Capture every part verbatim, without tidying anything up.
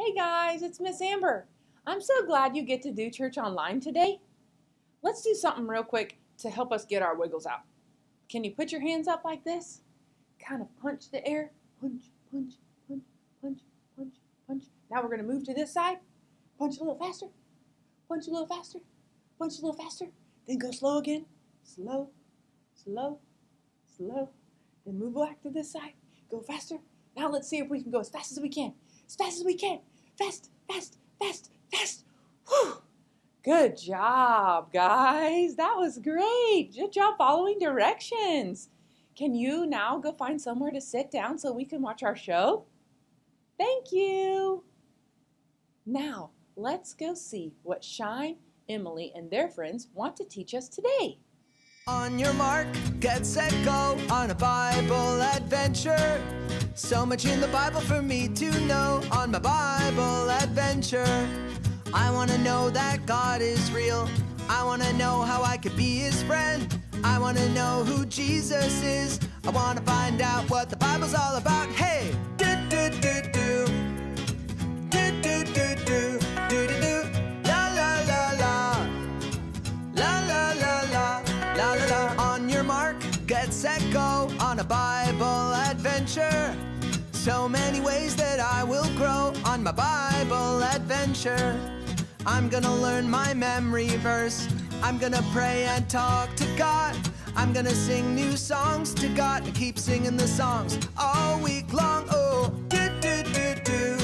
Hey guys, it's Miss Amber. I'm so glad you get to do church online today. Let's do something real quick to help us get our wiggles out. Can you put your hands up like this? Kind of punch the air. Punch, punch, punch, punch, punch, punch. Now we're going to move to this side. Punch a little faster. Punch a little faster. Punch a little faster. Then go slow again. Slow, slow, slow. Then move back to this side. Go faster. Now let's see if we can go as fast as we can. As fast as we can. Fast, fast, fast, fast. Whew. Good job, guys. That was great. Good job following directions. Can you now go find somewhere to sit down so we can watch our show? Thank you. Now, let's go see what Shine, Emily, and their friends want to teach us today. On your mark, get set, go on a Bible adventure. So much in the Bible for me to know on my Bible adventure. I want to know that God is real. I want to know how I could be his friend. I want to know who Jesus is. I want to find out what the Bible's all about. Hey! Do, do, do, do. Do, do, do, do. Do, do, do. La, la, la, la. La, la, la, la. La, la, la. On your mark, get set, go on a Bible adventure. So many ways that I will grow on my Bible adventure. I'm gonna learn my memory verse. I'm gonna pray and talk to God. I'm gonna sing new songs to God and keep singing the songs all week long. Oh, do do do do.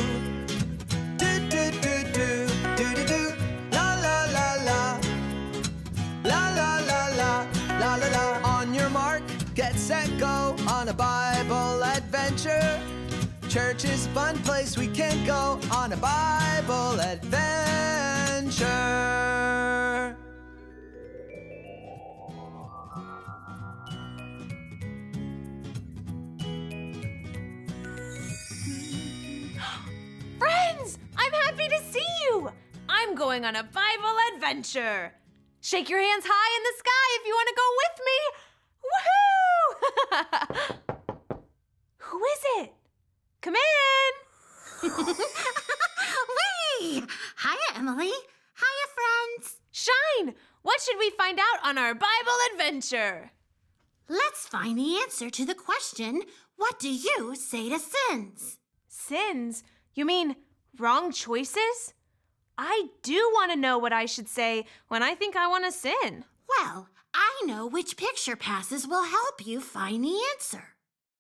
Do do do do. Do do do. La la la la. La la la la. La la la. On your mark, get set, go on a Bible adventure. Church is a fun place we can go on a Bible adventure. Friends, I'm happy to see you. I'm going on a Bible adventure. Shake your hands high in the sky if you want to go with me. Woohoo! Who is it? Come in! Whee! Hiya, Emily. Hiya, friends. Shine, what should we find out on our Bible adventure? Let's find the answer to the question, what do you say to sins? Sins? You mean wrong choices? I do want to know what I should say when I think I want to sin. Well, I know which picture passes will help you find the answer.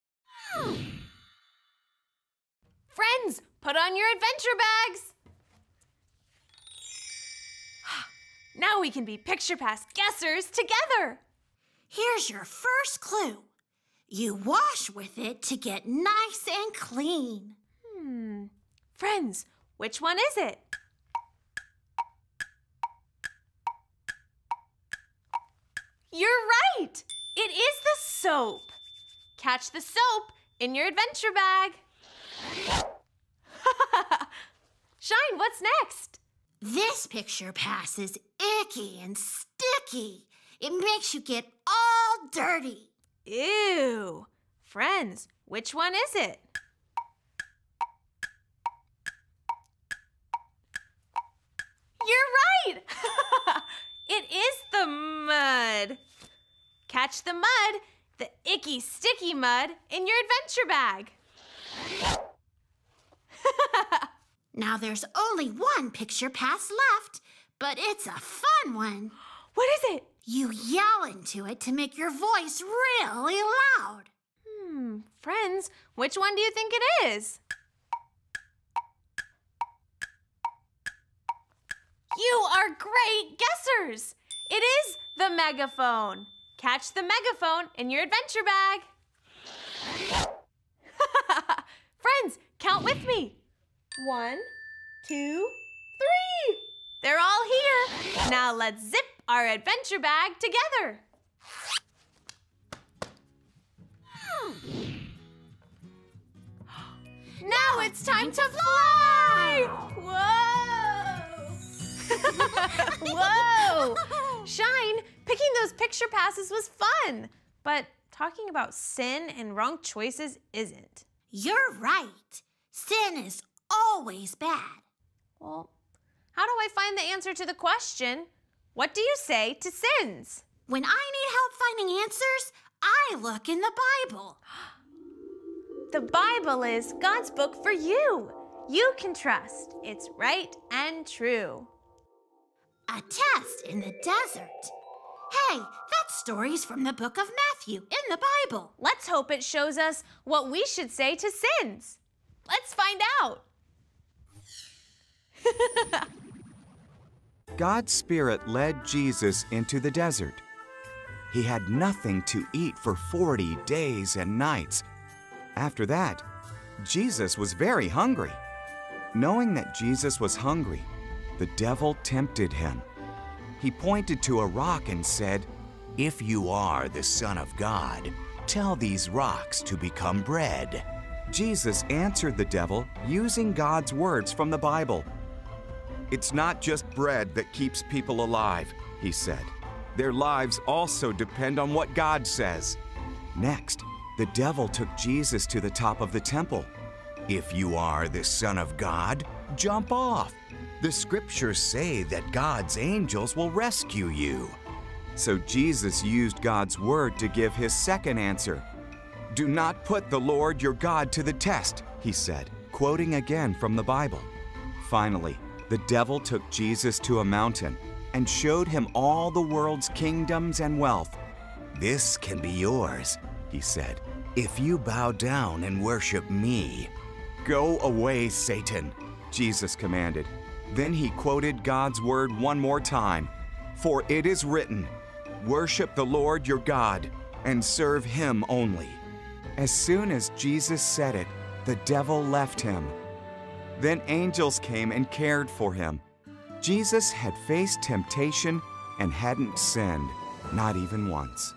Friends, put on your adventure bags. Now we can be Picture Pass guessers together. Here's your first clue. You wash with it to get nice and clean. Hmm. Friends, which one is it? You're right. It is the soap. Catch the soap in your adventure bag. Shine, what's next? This picture pass is icky and sticky. It makes you get all dirty. Ew. Friends, which one is it? You're right. It is the mud. Catch the mud, the icky, sticky mud, in your adventure bag. Now there's only one picture pass left, but it's a fun one. What is it? You yell into it to make your voice really loud. Hmm, friends, which one do you think it is? You are great guessers. It is the megaphone. Catch the megaphone in your adventure bag. Friends, count with me. One, two, three. They're all here. Now let's zip our adventure bag together. Now it's time to fly! Whoa! Whoa! Shine, picking those picture passes was fun, but talking about sin and wrong choices isn't. You're right. Sin is always bad. Well, how do I find the answer to the question, what do you say to sins? When I need help finding answers, I look in the Bible. The Bible is God's book for you. You can trust it's right and true. A test in the desert. Hey, that story's from the book of Matthew in the Bible. Let's hope it shows us what we should say to sins. Let's find out. God's Spirit led Jesus into the desert. He had nothing to eat for forty days and nights. After that, Jesus was very hungry. Knowing that Jesus was hungry, the devil tempted him. He pointed to a rock and said, "If you are the Son of God, tell these rocks to become bread." Jesus answered the devil using God's words from the Bible. "It's not just bread that keeps people alive," he said. "Their lives also depend on what God says." Next, the devil took Jesus to the top of the temple. "If you are the Son of God, jump off. The scriptures say that God's angels will rescue you." So Jesus used God's word to give his second answer. "Do not put the Lord your God to the test," he said, quoting again from the Bible. Finally, the devil took Jesus to a mountain and showed him all the world's kingdoms and wealth. "This can be yours," he said, "if you bow down and worship me." "Go away, Satan," Jesus commanded. Then he quoted God's word one more time. "For it is written, worship the Lord your God and serve him only." As soon as Jesus said it, the devil left him. Then angels came and cared for him. Jesus had faced temptation and hadn't sinned, not even once.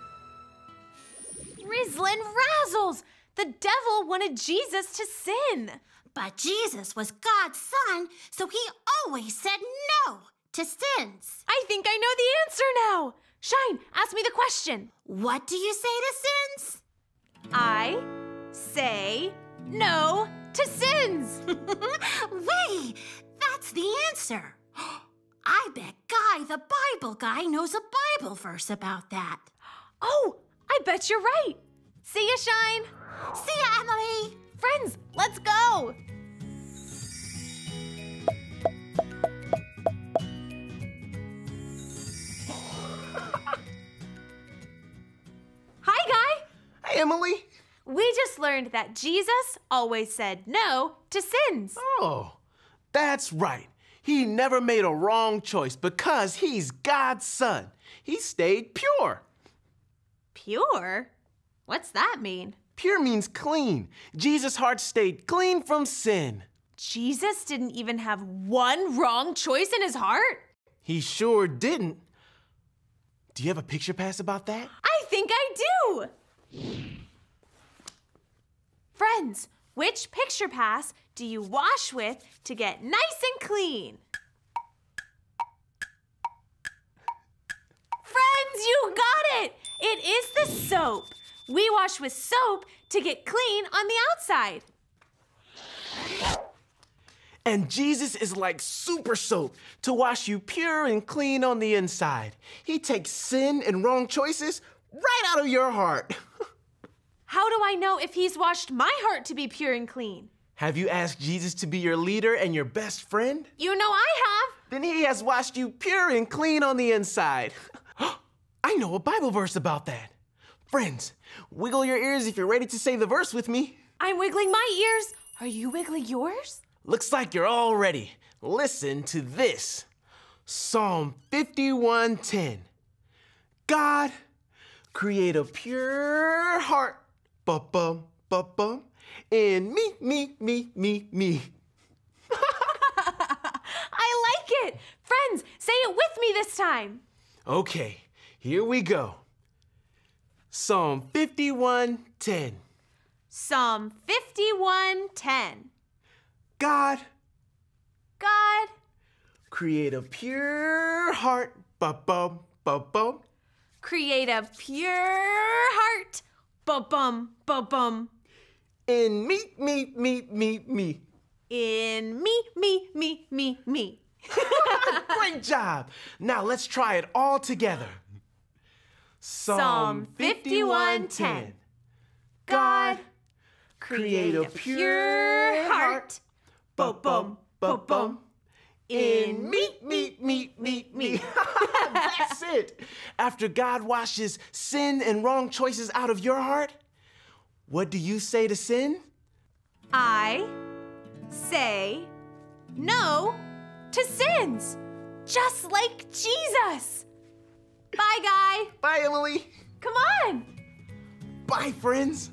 Rizzlin' Razzles! The devil wanted Jesus to sin. But Jesus was God's son, so he always said no to sins. I think I know the answer now. Shine, ask me the question. What do you say to sins? I say no to sins. Wait, that's the answer. I bet Guy, the Bible guy, knows a Bible verse about that. Oh, I bet you're right. See ya, Shine. See ya, Emily. Friends, let's go. Hi, Guy. Hi, Emily. We just learned that Jesus always said no to sins. Oh, that's right. He never made a wrong choice because he's God's son. He stayed pure. Pure? What's that mean? Pure means clean. Jesus' heart stayed clean from sin. Jesus didn't even have one wrong choice in his heart? He sure didn't. Do you have a picture pass about that? I think I do. Friends, which picture pass do you wash with to get nice and clean? Friends, you got it! It is the soap. We wash with soap to get clean on the outside. And Jesus is like super soap to wash you pure and clean on the inside. He takes sin and wrong choices right out of your heart. How do I know if he's washed my heart to be pure and clean? Have you asked Jesus to be your leader and your best friend? You know I have. Then he has washed you pure and clean on the inside. I know a Bible verse about that. Friends, wiggle your ears if you're ready to say the verse with me. I'm wiggling my ears. Are you wiggling yours? Looks like you're all ready. Listen to this. Psalm fifty-one ten. God, create a pure heart, ba-bum, ba-bum, in me, me, me, me, me. I like it. Friends, say it with me this time. Okay, here we go. Psalm fifty-one ten. Psalm fifty-one ten. God, God, create a pure heart, ba-bum, ba-bum. create a pure heart, ba-bum, ba-bum, In me, me, me, me, me. in me, me, me, me, me. Great job. Now let's try it all together. Psalm fifty-one ten. God, create a pure heart. Ba-bum, ba-bum. In me, me, me, me, me. That's it. After God washes sin and wrong choices out of your heart, what do you say to sin? I say no to sins, just like Jesus. Bye, Guy. Bye, Emily. Come on. Bye, friends.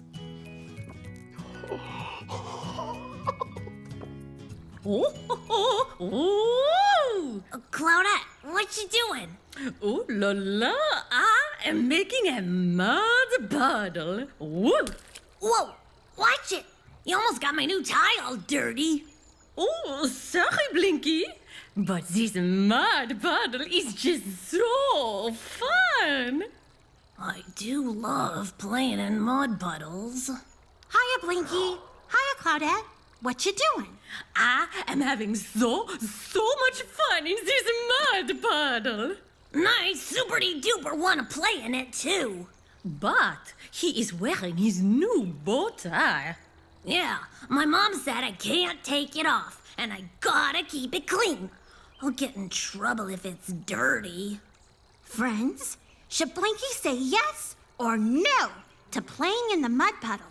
Oh, oh, oh. Uh, Claudette, what you doing? Oh la la, I am making a mud puddle. Woo. Whoa, watch it. You almost got my new tie all dirty. Oh, sorry, Blinky. But this mud puddle is just so fun. I do love playing in mud puddles. Hiya, Blinky. Hiya, Claudette. What you doing? I am having so, so much fun in this mud puddle. Nice, super-duper want to play in it, too. But he is wearing his new bow tie. Yeah, my mom said I can't take it off, and I gotta keep it clean. I'll get in trouble if it's dirty. Friends, should Blinky say yes or no to playing in the mud puddle?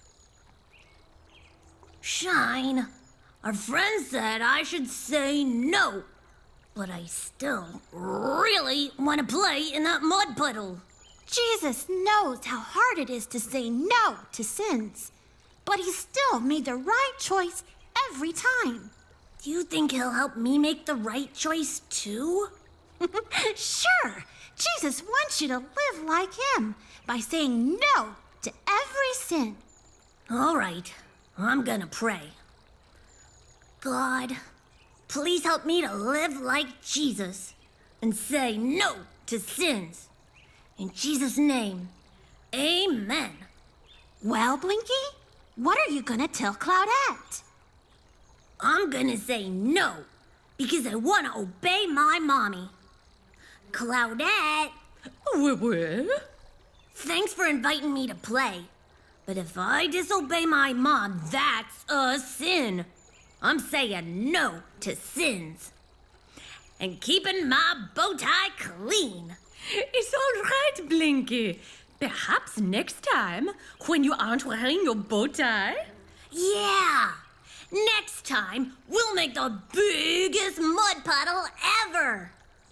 Shine, our friend said I should say no, but I still really want to play in that mud puddle. Jesus knows how hard it is to say no to sins, but he still made the right choice every time. Do you think he'll help me make the right choice too? Sure, Jesus wants you to live like him by saying no to every sin. All right. I'm gonna pray. God, please help me to live like Jesus and say no to sins. In Jesus' name, amen. Well, Blinky, what are you gonna tell Claudette? I'm gonna say no because I wanna obey my mommy. Claudette! Well, well. Thanks for inviting me to play. But if I disobey my mom, that's a sin. I'm saying no to sins. And keeping my bow tie clean. It's all right, Blinky. Perhaps next time, when you aren't wearing your bow tie. Yeah! Next time, we'll make the biggest mud puddle ever!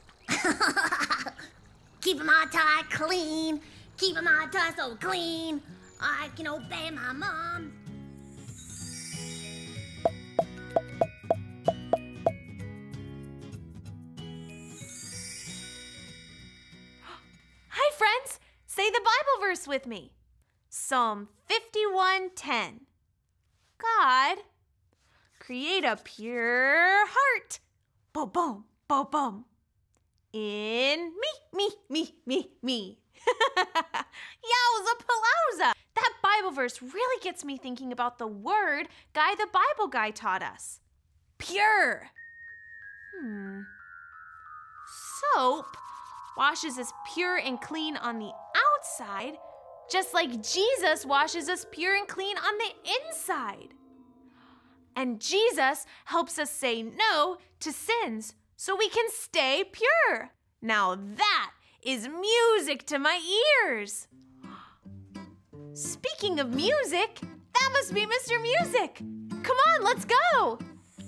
Keeping my tie clean, keeping my tie so clean. I can obey my mom. Hi, friends. Say the Bible verse with me. Psalm fifty-one ten. God, create a pure heart. Bo-boom, bo-boom. In me, me, me, me, me. Yowza palooza! That Bible verse really gets me thinking about the word Guy the Bible Guy taught us. Pure. Hmm. Soap washes us pure and clean on the outside, just like Jesus washes us pure and clean on the inside. And Jesus helps us say no to sins so we can stay pure. Now that is music to my ears. Speaking of music, that must be Mister Music. Come on, let's go.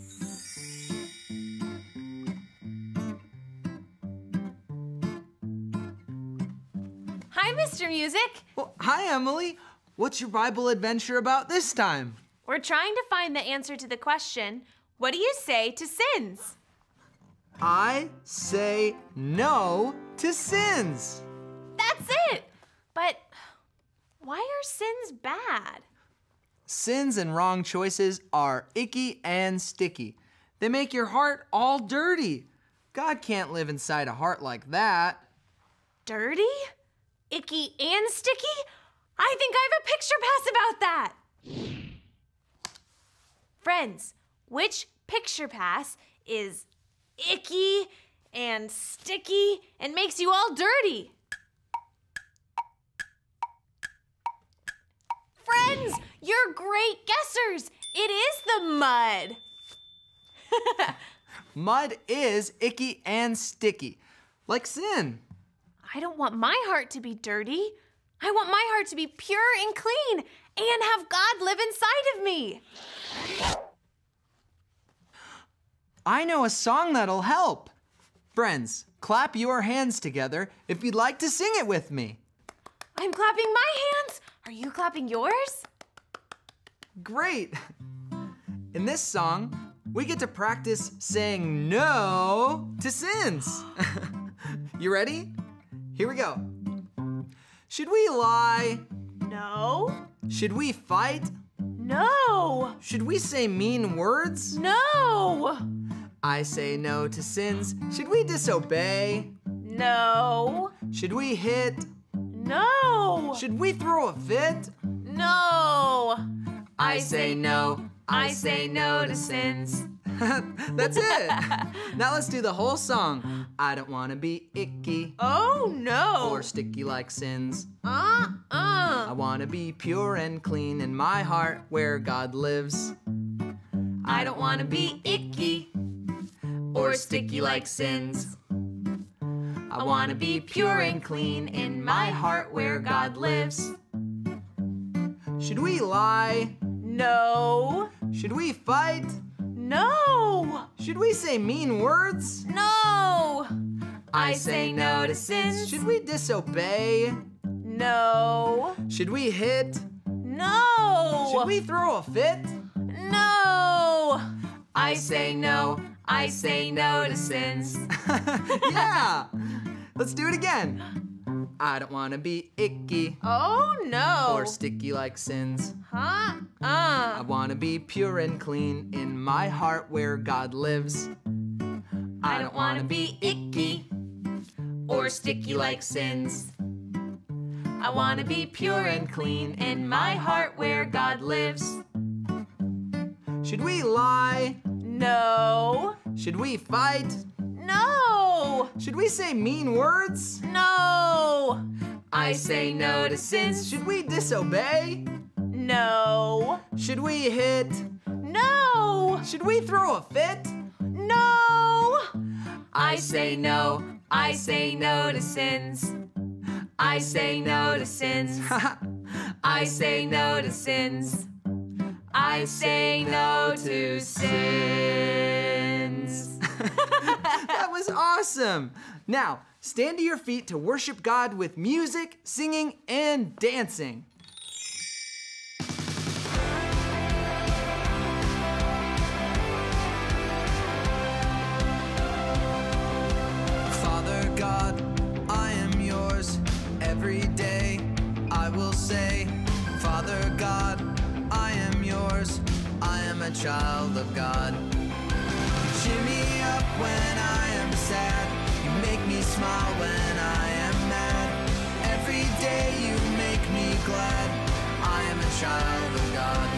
Hi, Mister Music. Well, hi, Emily. What's your Bible adventure about this time? We're trying to find the answer to the question, what do you say to sins? I say no to sins. That's it. But why are sins bad? Sins and wrong choices are icky and sticky. They make your heart all dirty. God can't live inside a heart like that. Dirty? Icky and sticky? I think I have a picture pass about that. Friends, which picture pass is icky and sticky and makes you all dirty? Friends, you're great guessers. It is the mud. Mud is icky and sticky, like sin. I don't want my heart to be dirty. I want my heart to be pure and clean and have God live inside of me. I know a song that'll help. Friends, clap your hands together if you'd like to sing it with me. I'm clapping my hands. Are you clapping yours? Great. In this song, we get to practice saying no to sins. You ready? Here we go. Should we lie? No. Should we fight? No. Should we say mean words? No. I say no to sins. Should we disobey? No. Should we hit? No. Should we throw a fit? No. I say no. I say no to sins. That's it. Now let's do the whole song. I don't want to be icky Oh, no. or sticky like sins. Uh-uh. I want to be pure and clean in my heart where God lives. I don't want to be icky or sticky like sins. I want to be pure and clean in my heart where God lives. Should we lie? No. Should we fight? No. Should we say mean words? No. I say no to sins. Should we disobey? No. Should we hit? No. Should we throw a fit? No. I say no. I say no to sins. Yeah. Let's do it again. I don't want to be icky Oh, no. or sticky like sins. Huh? I Uh. want to be pure and clean in my heart where God lives. I don't want to be icky or sticky like sins. I want to be pure and clean in my heart where God lives. Should we lie? No. Should we fight? No. Should we say mean words? No. I say no to sins. Should we disobey? No. Should we hit? No. Should we throw a fit? No. I say no. I say no to sins. I say no to sins. I say no to sins. I say no to sins. That was awesome. Now, stand to your feet to worship God with music, singing, and dancing. Father God, I am yours. Every day I will say, Father God, I am yours. I am a child of God. You cheer me up when I am sad. You make me smile when I am mad. Every day you make me glad. I am a child of God.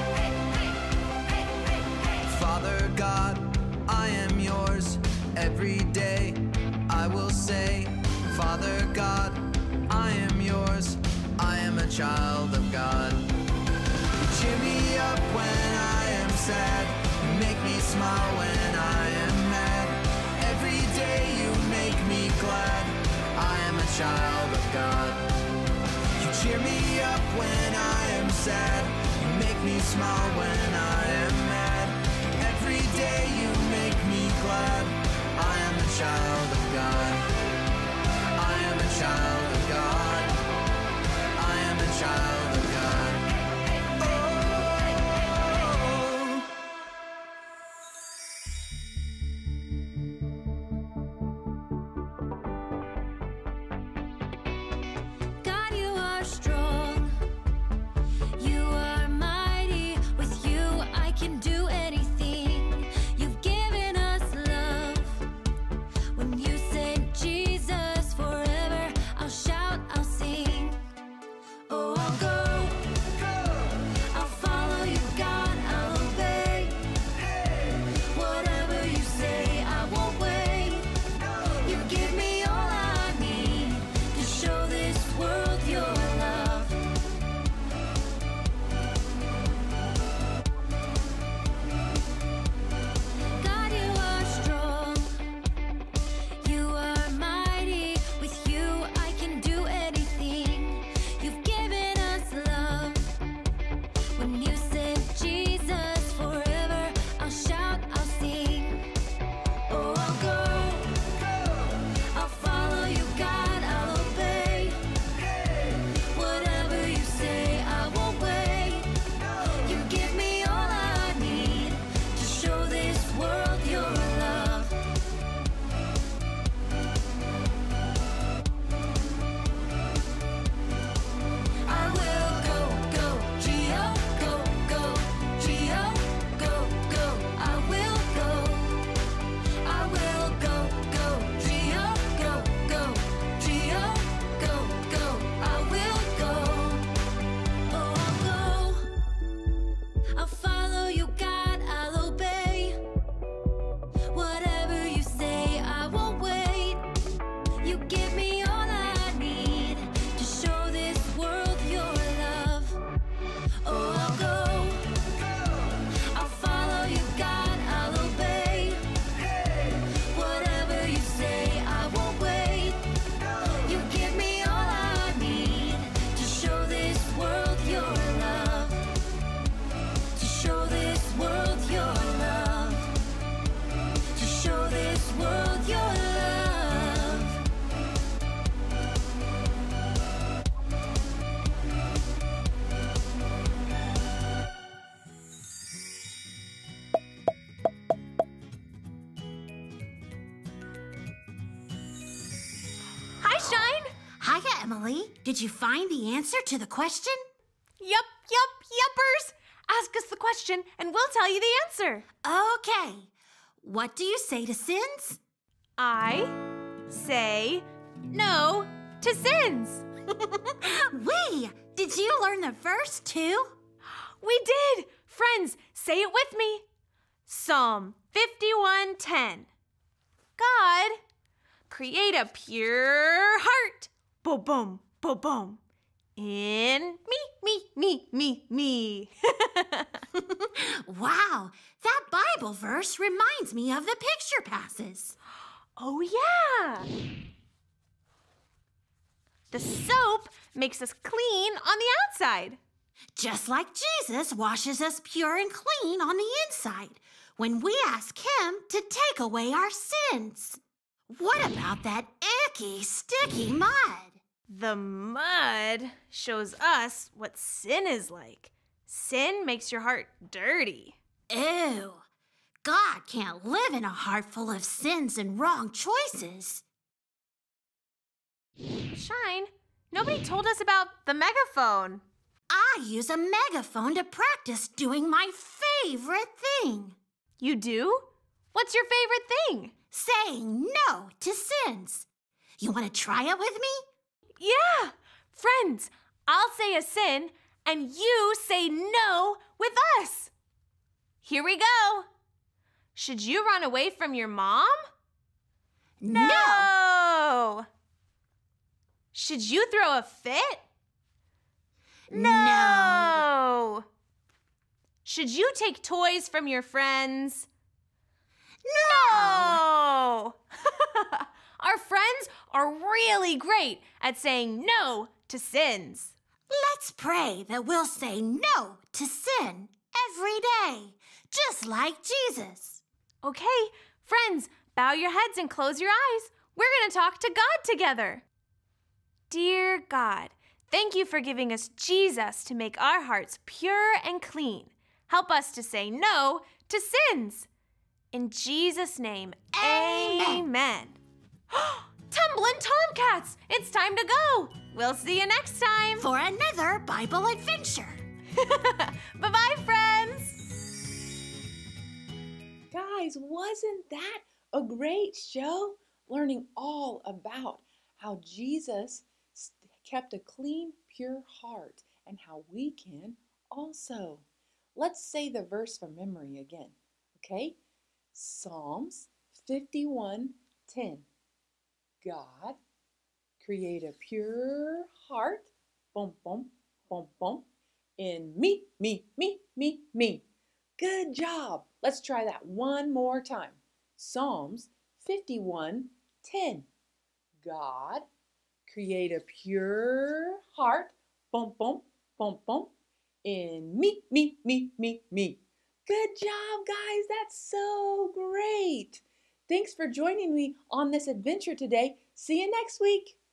Father God, I am yours. Every day I will say, Father God, I am yours. I am a child of God. You cheer me up when I am sad. You make me smile when I am mad. Every day you make me glad. I am a child of God. You cheer me up when I am sad. You make me smile when I am mad. Every day you make me glad. I am a child of God. I am a child of God. I am a child of God. Oh. God, you are strong. You are mighty. With you, I can Emily. Did you find the answer to the question? Yup, yup, yuppers. Ask us the question and we'll tell you the answer. Okay. What do you say to sins? I say no to sins. Wee! Did you learn the verse too? We did. Friends, say it with me. Psalm fifty-one ten. God, create a pure heart. Boom, boom, boom, boom. In me, me, me, me, me. Wow, that Bible verse reminds me of the picture passes. Oh, yeah. The soap makes us clean on the outside. Just like Jesus washes us pure and clean on the inside when we ask him to take away our sins. What about that icky, sticky mud? The mud shows us what sin is like. Sin makes your heart dirty. Ew. God can't live in a heart full of sins and wrong choices. Shine, nobody told us about the megaphone. I use a megaphone to practice doing my favorite thing. You do? What's your favorite thing? Saying no to sins. You want to try it with me? Yeah! Friends, I'll say a sin and you say no with us. Here we go. Should you run away from your mom? No. No. Should you throw a fit? No. Should you take toys from your friends? No. Our friends are really great at saying no to sins. Let's pray that we'll say no to sin every day, just like Jesus. Okay, friends, bow your heads and close your eyes. We're going to talk to God together. Dear God, thank you for giving us Jesus to make our hearts pure and clean. Help us to say no to sins. In Jesus' name, Amen. amen. Tumbling Tomcats, it's time to go. We'll see you next time. For another Bible adventure. Bye-bye, friends. Guys, wasn't that a great show? Learning all about how Jesus kept a clean, pure heart and how we can also. Let's say the verse from memory again, okay? Psalms fifty-one ten. God, create a pure heart, boom, boom, boom, boom, in me, me, me, me, me. Good job. Let's try that one more time. Psalms fifty-one ten. God, create a pure heart, boom, boom, boom, boom, in me, me, me, me, me. Good job, guys. That's so great. Thanks for joining me on this adventure today. See you next week.